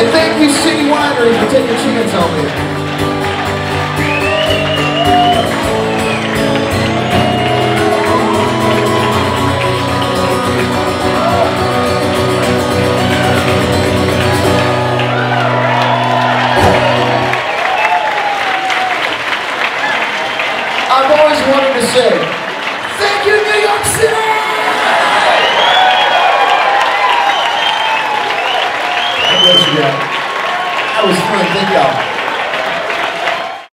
And thank you, City Winery, for taking a chance on me. I've always wanted to say, thank you, New York City! That was fun, thank y'all.